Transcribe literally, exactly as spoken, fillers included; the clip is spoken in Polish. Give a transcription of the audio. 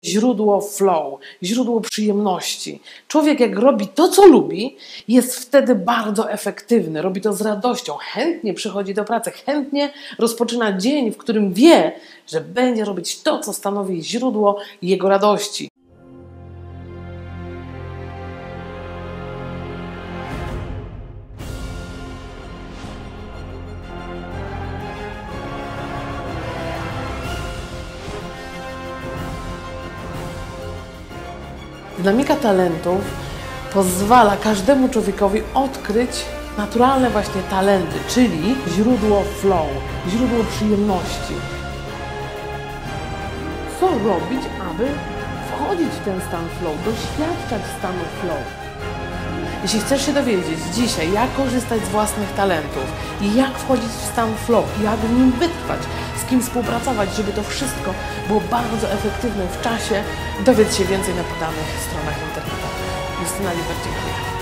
źródło flow, źródło przyjemności. Człowiek jak robi to, co lubi, jest wtedy bardzo efektywny, robi to z radością, chętnie przychodzi do pracy, chętnie rozpoczyna dzień, w którym wie, że będzie robić to, co stanowi źródło jego radości. Dynamika talentów pozwala każdemu człowiekowi odkryć naturalne właśnie talenty, czyli źródło flow, źródło przyjemności. Co robić, aby wchodzić w ten stan flow, doświadczać stanu flow? Jeśli chcesz się dowiedzieć dzisiaj, jak korzystać z własnych talentów i jak wchodzić w stan flow, jak w nim wytrwać, z kim współpracować, żeby to wszystko było bardzo efektywne w czasie, dowiedz się więcej na podanych stronach internetowych. Justyna Liber, dziękuję.